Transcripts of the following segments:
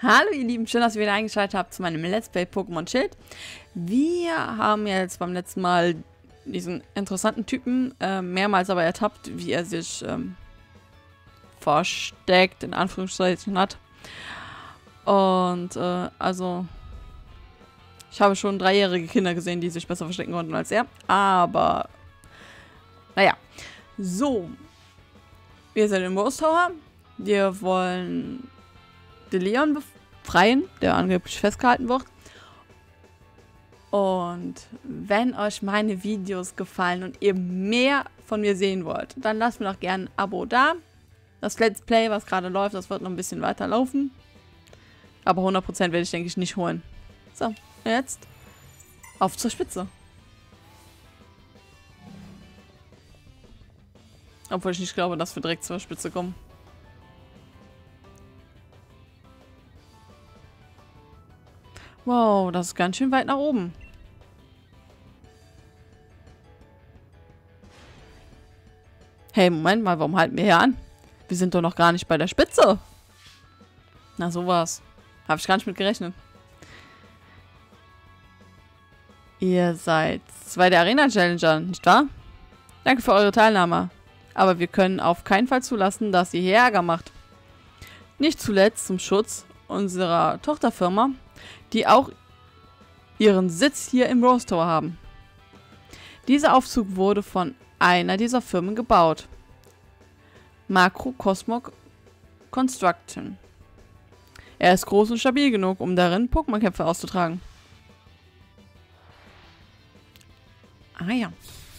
Hallo ihr Lieben, schön, dass ihr wieder eingeschaltet habt zu meinem Let's Play Pokémon Schild. Wir haben ja jetzt beim letzten Mal diesen interessanten Typen mehrmals aber ertappt, wie er sich versteckt, in Anführungszeichen hat. Und also, ich habe schon 3-jährige Kinder gesehen, die sich besser verstecken konnten als er. Aber, naja, so. Wir sind im Rose Tower. Wir wollen Leon befreien, der angeblich festgehalten wird. Und wenn euch meine Videos gefallen und ihr mehr von mir sehen wollt, dann lasst mir doch gerne ein Abo da. Das Let's Play, was gerade läuft, das wird noch ein bisschen weiter laufen. Aber 100% werde ich, denke ich, nicht holen. So, jetzt auf zur Spitze. Obwohl ich nicht glaube, dass wir direkt zur Spitze kommen. Wow, das ist ganz schön weit nach oben. Hey, Moment mal, warum halten wir hier an? Wir sind doch noch gar nicht bei der Spitze. Na, sowas. Habe ich gar nicht mit gerechnet. Ihr seid 2 der Arena-Challenger, nicht wahr? Danke für eure Teilnahme. Aber wir können auf keinen Fall zulassen, dass ihr hier Ärger macht. Nicht zuletzt zum Schutz unserer Tochterfirma, die auch ihren Sitz hier im Rose Tower haben. Dieser Aufzug wurde von einer dieser Firmen gebaut. Makrokosmos Construction. Er ist groß und stabil genug, um darin Pokémon-Kämpfe auszutragen. Ah ja.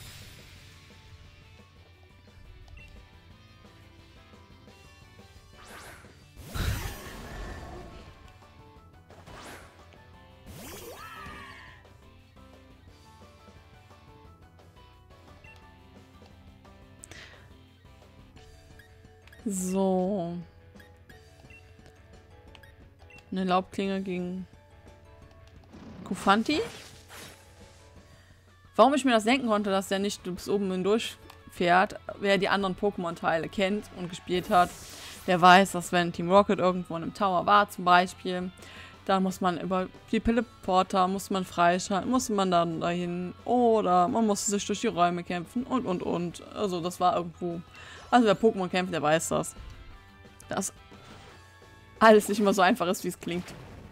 So. Eine Laubklinge gegen Kufanti. Warum ich mir das denken konnte, dass der nicht bis oben hindurch fährt, wer die anderen Pokémon-Teile kennt und gespielt hat, der weiß, dass wenn Team Rocket irgendwo in einem Tower war zum Beispiel, da muss man über die Teleporter, muss man freischalten, muss man dann dahin oder man musste sich durch die Räume kämpfen und. Also das war irgendwo. Also wer Pokémon kämpft, der weiß das. Dass alles nicht immer so einfach ist, wie es klingt.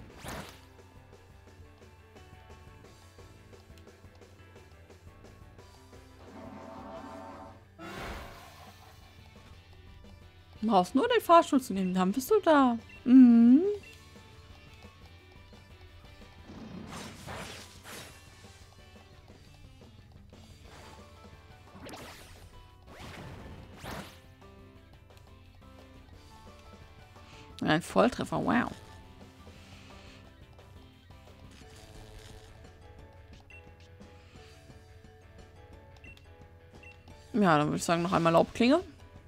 Du brauchst nur den Fahrstuhl zu nehmen, dann bist du da. Mhm. Ein Volltreffer, wow. Ja, dann würde ich sagen, noch einmal Laubklinge.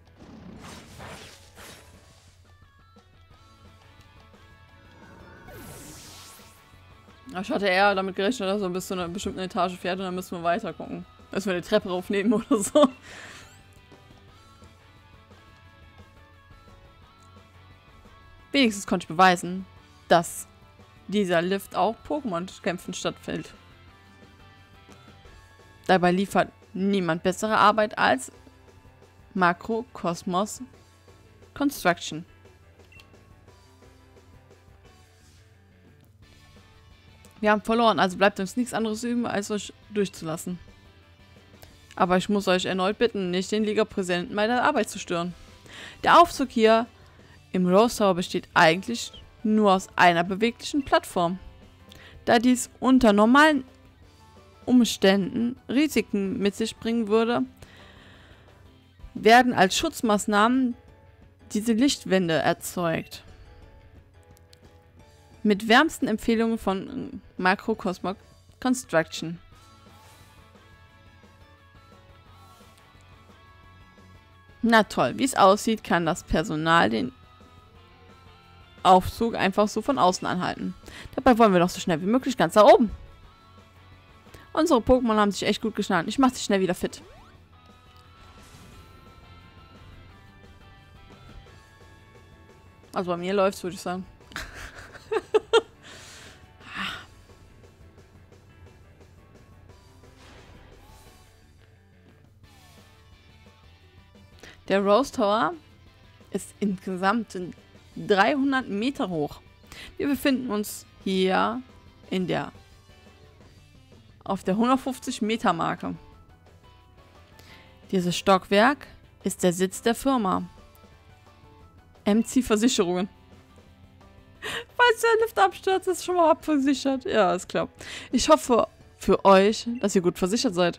Ich hatte eher damit gerechnet, dass er bis zu einer bestimmten Etage fährt und dann müssen wir weiter gucken. Müssen wir die Treppe raufnehmen oder so. Wenigstens konnte ich beweisen, dass dieser Lift auch Pokémon-Kämpfen stattfindet. Dabei liefert niemand bessere Arbeit als Makrokosmos Construction. Wir haben verloren, also bleibt uns nichts anderes üben, als euch durchzulassen. Aber ich muss euch erneut bitten, nicht den Liga-Präsidenten bei der Arbeit zu stören. Der Aufzug hier im Rose Tower besteht eigentlich nur aus einer beweglichen Plattform. Da dies unter normalen Umständen Risiken mit sich bringen würde, werden als Schutzmaßnahmen diese Lichtwände erzeugt. Mit wärmsten Empfehlungen von Makrokosmos Construction. Na toll, wie es aussieht, kann das Personal den Aufzug einfach so von außen anhalten. Dabei wollen wir doch so schnell wie möglich ganz da oben. Unsere Pokémon haben sich echt gut geschnallt. Ich mache sie schnell wieder fit. Also bei mir läuft's, würde ich sagen. Der Rose Tower ist insgesamt 300 Meter hoch. Wir befinden uns hier auf der 150 Meter Marke. Dieses Stockwerk ist der Sitz der Firma. MC Versicherungen. Falls der Lift abstürzt, ist schon mal abversichert. Ja, ist klar. Ich hoffe für euch, dass ihr gut versichert seid.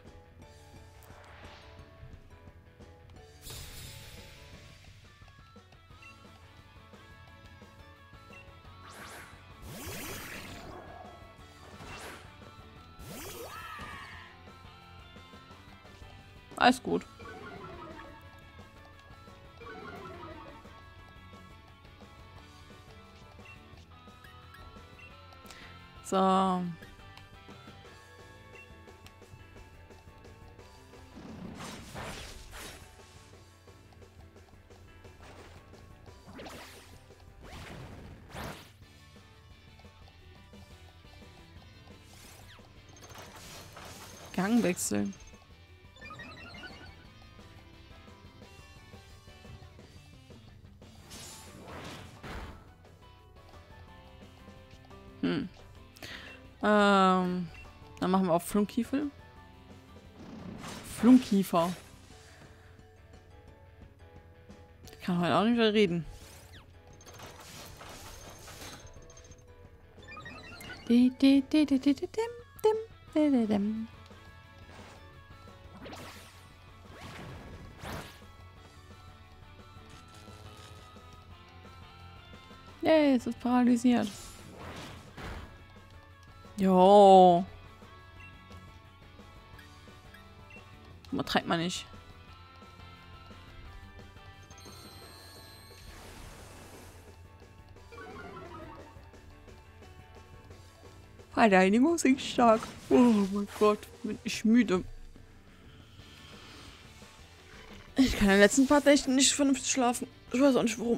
Alles gut. So. Gangwechsel. Dann machen wir auf Flunkiefer. Flunkiefer. Ich kann heute auch nicht mehr reden. Yay, es ist paralysiert. Jo. Übertreibt man nicht. Verteidigung ist stark. Oh mein Gott, bin ich müde. Ich kann in den letzten paar Nächten nicht vernünftig schlafen. Ich weiß auch nicht warum.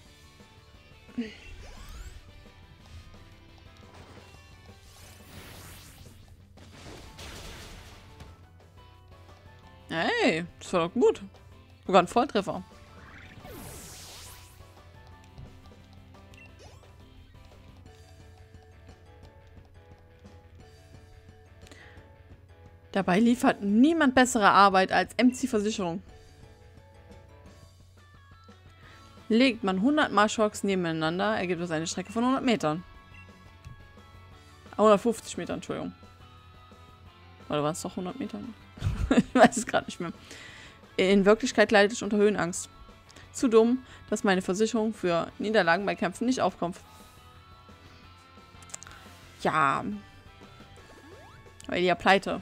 Hey, das war doch gut. Sogar ein Volltreffer. Dabei liefert niemand bessere Arbeit als MC Versicherung. Legt man 100 Marschocks nebeneinander, ergibt es eine Strecke von 100 Metern. 150 Metern, Entschuldigung. Oder waren es doch 100 Metern? Ich weiß es gerade nicht mehr. In Wirklichkeit leide ich unter Höhenangst. Zu dumm, dass meine Versicherung für Niederlagen bei Kämpfen nicht aufkommt. Ja. Weil die ja pleite.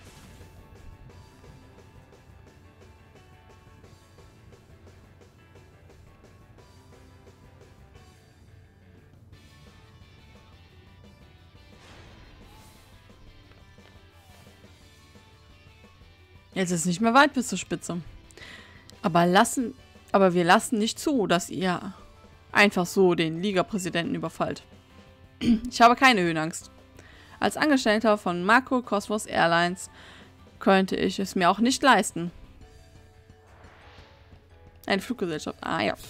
Jetzt ist nicht mehr weit bis zur Spitze. Aber wir lassen nicht zu, dass ihr einfach so den Liga-Präsidenten überfallt. Ich habe keine Höhenangst. Als Angestellter von Makro Cosmos Airlines könnte ich es mir auch nicht leisten. Eine Fluggesellschaft. Ah ja.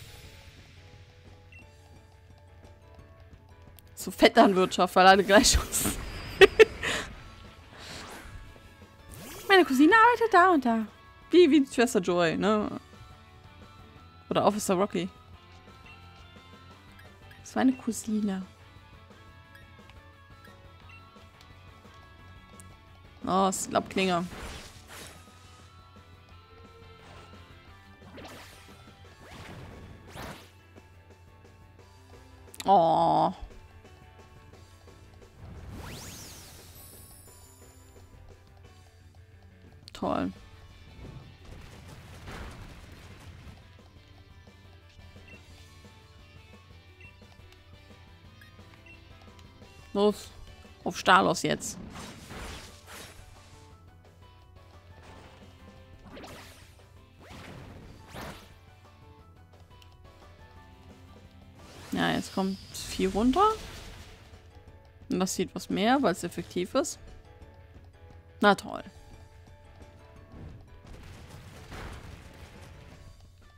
So Vetternwirtschaft, weil alle gleich aussehen. Meine Cousine arbeitet da und da. Wie Schwester Joy, ne? Oder Officer Rocky. Das war eine Cousine. Oh, Slapklinger. Oh. Toll. Los, auf Stalos jetzt. Ja, jetzt kommt 4 runter. Und das sieht was mehr, weil es effektiv ist. Na toll.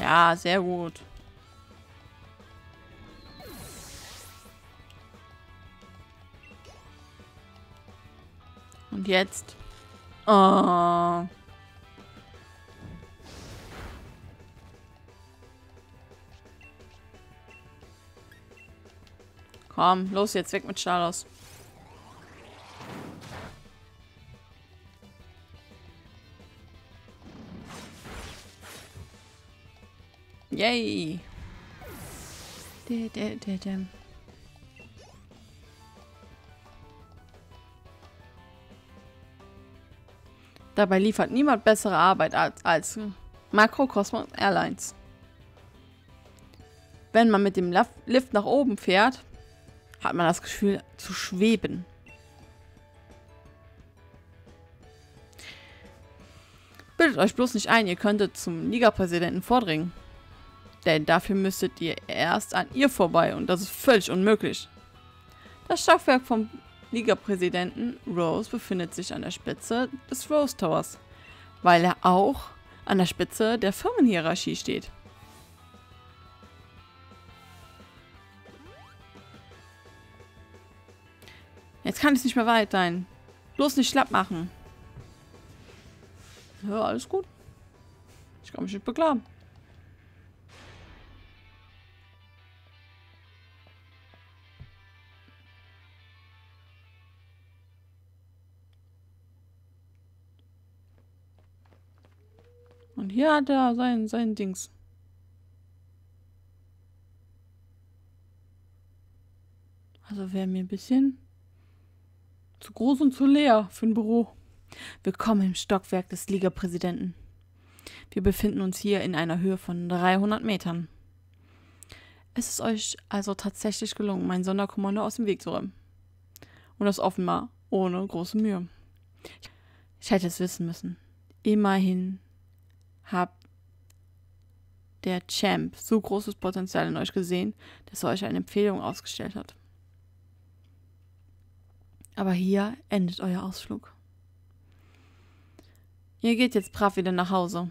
Ja, sehr gut. Und jetzt? Oh. Komm, los jetzt, weg mit Stalos. Yay. Dabei liefert niemand bessere Arbeit als Makrokosmos Airlines. Wenn man mit dem Lift nach oben fährt, hat man das Gefühl zu schweben. Bildet euch bloß nicht ein, ihr könntet zum Liga-Präsidenten vordringen. Denn dafür müsstet ihr erst an ihr vorbei und das ist völlig unmöglich. Das Stockwerk vom Liga-Präsidenten Rose befindet sich an der Spitze des Rose Towers, weil er auch an der Spitze der Firmenhierarchie steht. Jetzt kann ich es nicht mehr weit sein. Bloß nicht schlapp machen. Ja, alles gut. Ich kann mich nicht beklagen. Und hier hat er sein Dings. Also wäre mir ein bisschen zu groß und zu leer für ein Büro. Willkommen im Stockwerk des Liga-Präsidenten. Wir befinden uns hier in einer Höhe von 300 Metern. Es ist euch also tatsächlich gelungen, mein Sonderkommando aus dem Weg zu räumen. Und das offenbar ohne große Mühe. Ich hätte es wissen müssen. Immerhin habt der Champ so großes Potenzial in euch gesehen, dass er euch eine Empfehlung ausgestellt hat. Aber hier endet euer Ausflug. Ihr geht jetzt brav wieder nach Hause.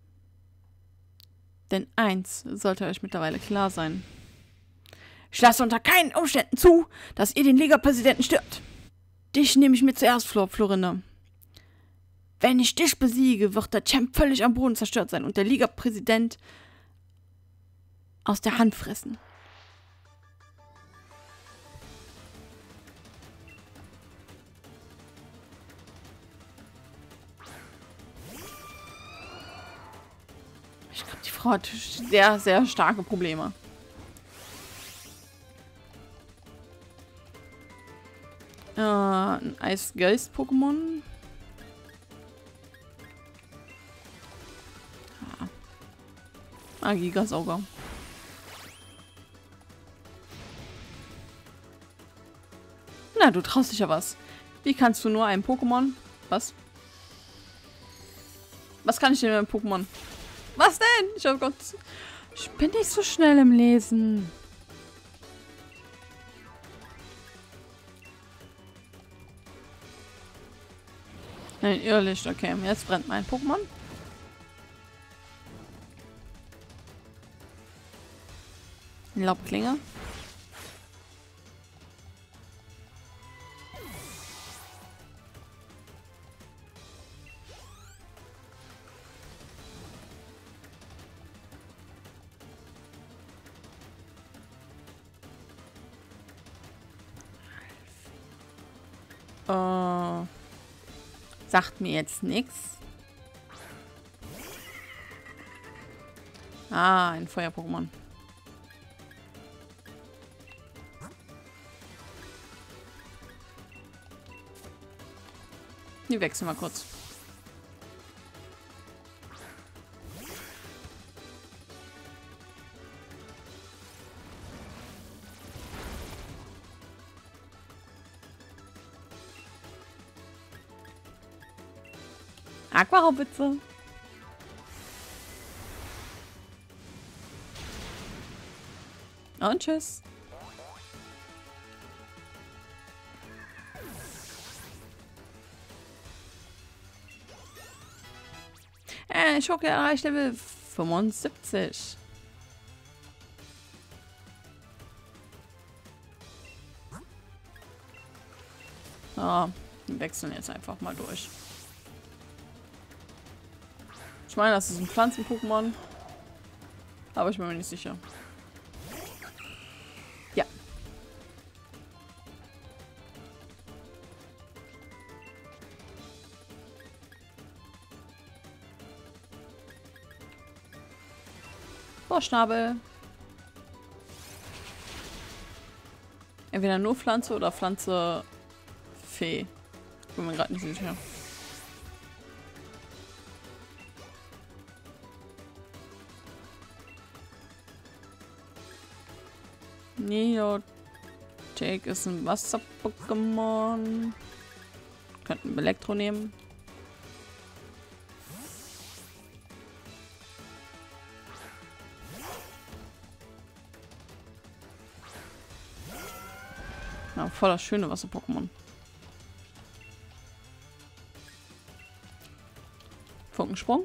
Denn eins sollte euch mittlerweile klar sein. Ich lasse unter keinen Umständen zu, dass ihr den Liga-Präsidenten stirbt. Dich nehme ich mir zuerst, Florinde. Wenn ich dich besiege, wird der Champ völlig am Boden zerstört sein und der Liga-Präsident aus der Hand fressen. Ich glaube, die Frau hat sehr, sehr starke Probleme. Ein Eisgeist-Pokémon. Gigasauger. Na, du traust dich ja was. Wie kannst du nur einem Pokémon... Was? Was kann ich denn mit einem Pokémon? Was denn? Oh Gott. Ich bin nicht so schnell im Lesen. Ein Irrlicht, okay. Jetzt brennt mein Pokémon. Laubklinge. Sagt mir jetzt nichts. Ah, ein Feuer-Pokémon. Die wechseln mal kurz. Aquahaubitze. Und tschüss. Schurke erreicht Level 75. Ja, wir wechseln jetzt einfach mal durch. Ich meine, das ist ein Pflanzen-Pokémon. Aber ich bin mir nicht sicher. Ja. Schnabel. Entweder nur Pflanze oder Pflanze Fee. Bin mir gerade nicht sicher. Neotech ist ein Wasser-Pokémon. Könnten wir Elektro nehmen. Ja, voller schöne Wasser-Pokémon. Funkensprung.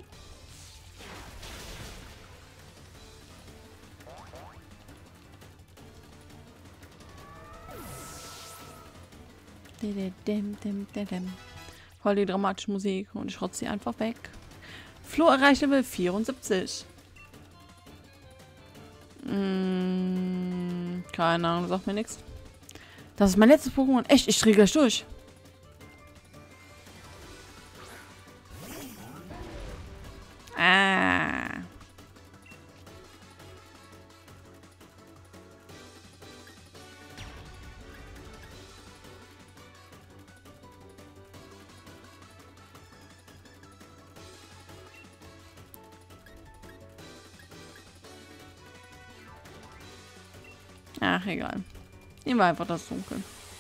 Voll die dramatische Musik und ich rotze sie einfach weg. Flo erreicht Level 74. Keine Ahnung, sagt mir nichts. Das ist mein letztes Pokémon. Echt, ich drehe gleich durch. Ah. Ach, egal. Nehmen wir einfach das Dunkel.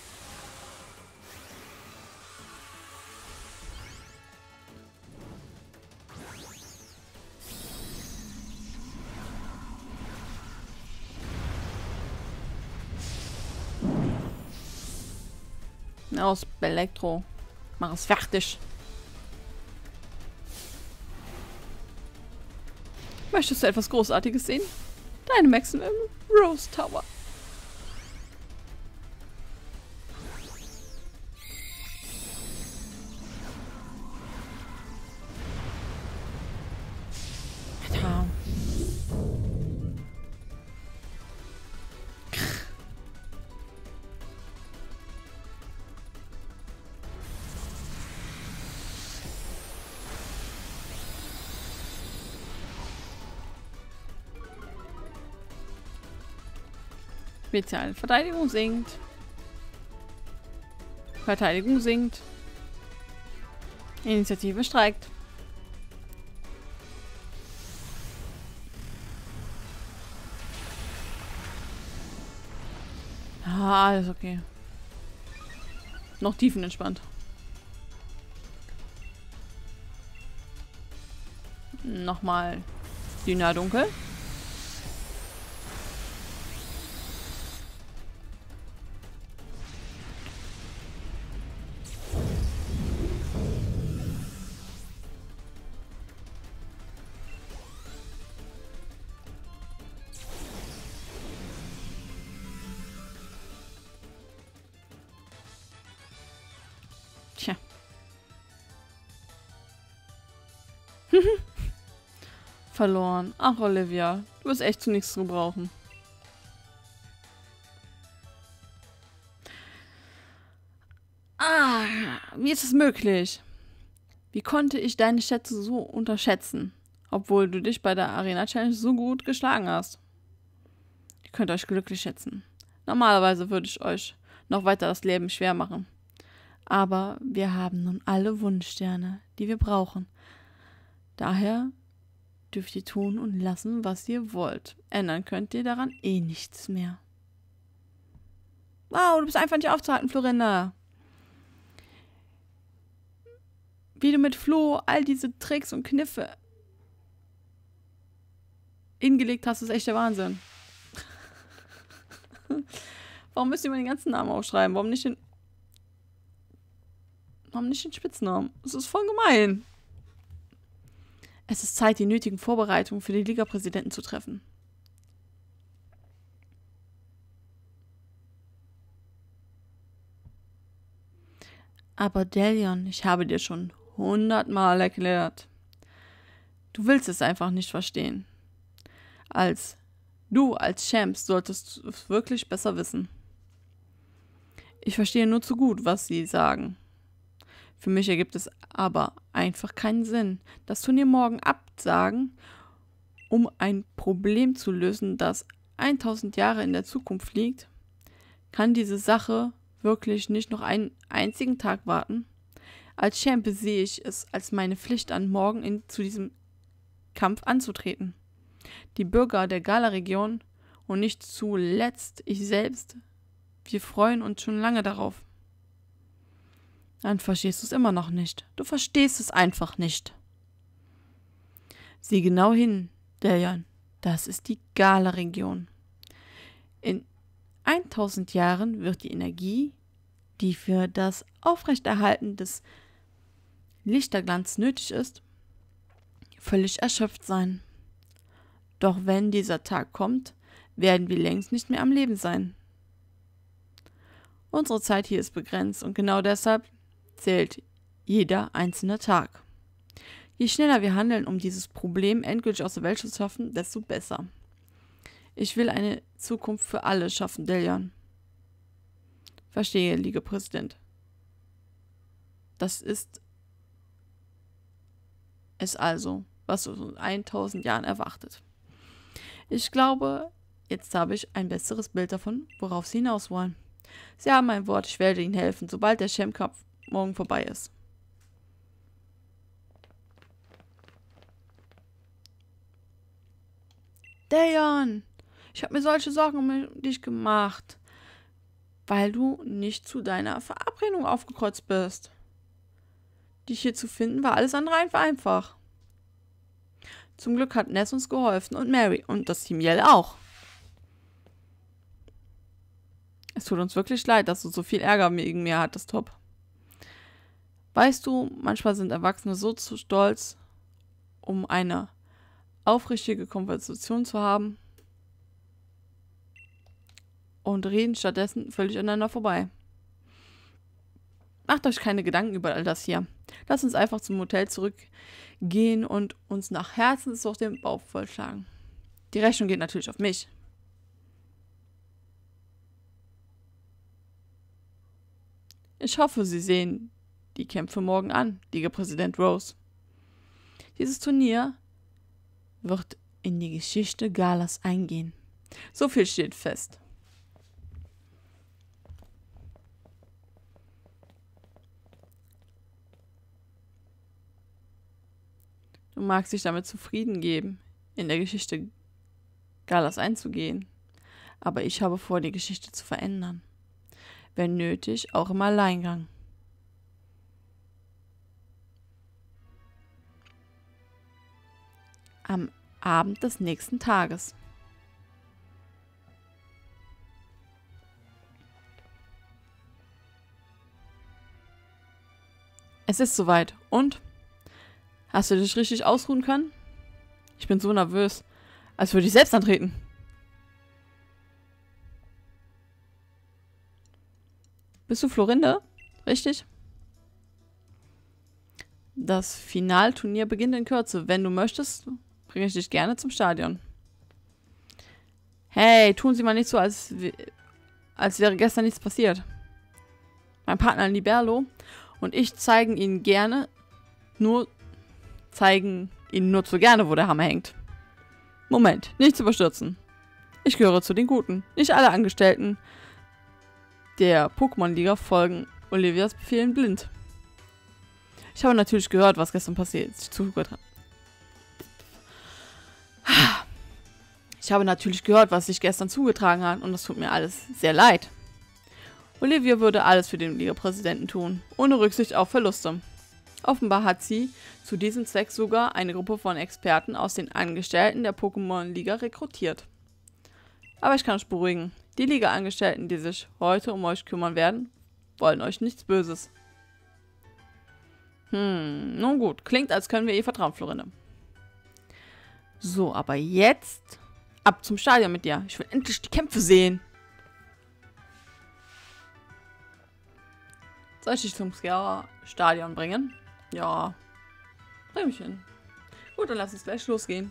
Aus Elektro. Mach es fertig. Möchtest du etwas Großartiges sehen? Deine Maximum Rose Tower. Spezial. Verteidigung sinkt. Verteidigung sinkt. Initiative streikt. Ah, alles okay. Noch tiefenentspannt. Nochmal Dünner Dunkel. Tja. Verloren. Ach, Olivia. Du wirst echt zu nichts zu brauchen. Ah, wie ist es möglich? Wie konnte ich deine Schätze so unterschätzen? Obwohl du dich bei der Arena Challenge so gut geschlagen hast. Ihr könnt euch glücklich schätzen. Normalerweise würde ich euch noch weiter das Leben schwer machen. Aber wir haben nun alle Wunschsterne, die wir brauchen. Daher dürft ihr tun und lassen, was ihr wollt. Ändern könnt ihr daran eh nichts mehr. Wow, du bist einfach nicht aufzuhalten, Florinda. Wie du mit Flo all diese Tricks und Kniffe hingelegt hast, ist echt der Wahnsinn. Warum müsst ihr mir den ganzen Namen aufschreiben? Warum nicht den Spitznamen? Das ist voll gemein. Es ist Zeit, die nötigen Vorbereitungen für die Liga-Präsidenten zu treffen. Aber Delion, ich habe dir schon 100-mal erklärt. Du willst es einfach nicht verstehen. Du als Champ solltest es wirklich besser wissen. Ich verstehe nur zu gut, was sie sagen. Für mich ergibt es aber einfach keinen Sinn, das Turnier morgen absagen, um ein Problem zu lösen, das 1000 Jahre in der Zukunft liegt. Kann diese Sache wirklich nicht noch einen einzigen Tag warten? Als Champ sehe ich es als meine Pflicht an, morgen zu diesem Kampf anzutreten. Die Bürger der Gala-Region und nicht zuletzt ich selbst, wir freuen uns schon lange darauf. Dann verstehst du es immer noch nicht. Du verstehst es einfach nicht. Sieh genau hin, Delion. Das ist die Gala-Region. In 1000 Jahren wird die Energie, die für das Aufrechterhalten des Lichterglanz nötig ist, völlig erschöpft sein. Doch wenn dieser Tag kommt, werden wir längst nicht mehr am Leben sein. Unsere Zeit hier ist begrenzt und genau deshalb zählt jeder einzelne Tag. Je schneller wir handeln, um dieses Problem endgültig aus der Welt zu schaffen, desto besser. Ich will eine Zukunft für alle schaffen, Delion. Verstehe, Liga-Präsident. Das ist es also, was uns in 1000 Jahren erwartet. Ich glaube, jetzt habe ich ein besseres Bild davon, worauf Sie hinaus wollen. Sie haben mein Wort, ich werde Ihnen helfen, sobald der Champ-Kampf morgen vorbei ist. Delion, ich habe mir solche Sorgen um dich gemacht, weil du nicht zu deiner Verabredung aufgekreuzt bist. Dich hier zu finden, war alles andere einfach. Zum Glück hat Ness uns geholfen und Mary und das Team Yell auch. Es tut uns wirklich leid, dass du so viel Ärger wegen mir hattest, Top. Weißt du, manchmal sind Erwachsene so zu stolz, um eine aufrichtige Konversation zu haben und reden stattdessen völlig aneinander vorbei. Macht euch keine Gedanken über all das hier. Lasst uns einfach zum Hotel zurückgehen und uns nach Herzenssucht den Bauch vollschlagen. Die Rechnung geht natürlich auf mich. Ich hoffe, Sie sehen die Kämpfe morgen an, Liga-Präsident Rose. Dieses Turnier wird in die Geschichte Galas eingehen. So viel steht fest. Du magst dich damit zufrieden geben, in der Geschichte Galas einzugehen, aber ich habe vor, die Geschichte zu verändern. Wenn nötig, auch im Alleingang. Am Abend des nächsten Tages. Es ist soweit. Und? Hast du dich richtig ausruhen können? Ich bin so nervös, als würde ich selbst antreten. Bist du Florinde? Richtig? Das Finalturnier beginnt in Kürze. Wenn du möchtest, bringe ich dich gerne zum Stadion. Hey, tun Sie mal nicht so, als wäre gestern nichts passiert. Mein Partner Liberlo und ich zeigen Ihnen nur zu gerne, wo der Hammer hängt. Moment, nicht zu überstürzen. Ich gehöre zu den Guten. Nicht alle Angestellten der Pokémon-Liga folgen Olivias Befehlen blind. Ich habe natürlich gehört, was gestern passiert ist. Ich habe natürlich gehört, was sich gestern zugetragen hat und das tut mir alles sehr leid. Olivia würde alles für den Liga-Präsidenten tun, ohne Rücksicht auf Verluste. Offenbar hat sie zu diesem Zweck sogar eine Gruppe von Experten aus den Angestellten der Pokémon-Liga rekrutiert. Aber ich kann euch beruhigen, die Liga-Angestellten, die sich heute um euch kümmern werden, wollen euch nichts Böses. Nun gut, klingt, als können wir ihr vertrauen, Florinde. So, aber jetzt ab zum Stadion mit dir. Ich will endlich die Kämpfe sehen. Soll ich dich zum Stadion bringen? Ja. Bring mich hin. Gut, dann lass uns gleich losgehen.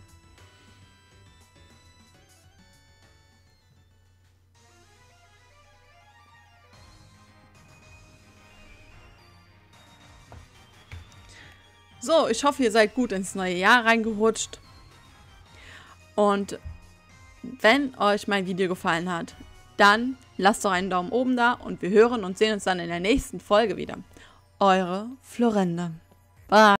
So, ich hoffe, ihr seid gut ins neue Jahr reingerutscht. Und wenn euch mein Video gefallen hat, dann lasst doch einen Daumen oben da und wir hören und sehen uns dann in der nächsten Folge wieder. Eure Florinde. Bye.